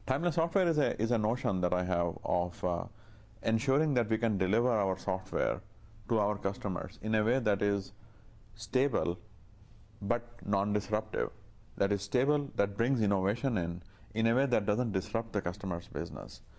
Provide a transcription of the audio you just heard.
Timeless software is a notion that I have of ensuring that we can deliver our software to our customers in a way that is stable but non-disruptive. That is stable, that brings innovation in a way that doesn't disrupt the customer's business.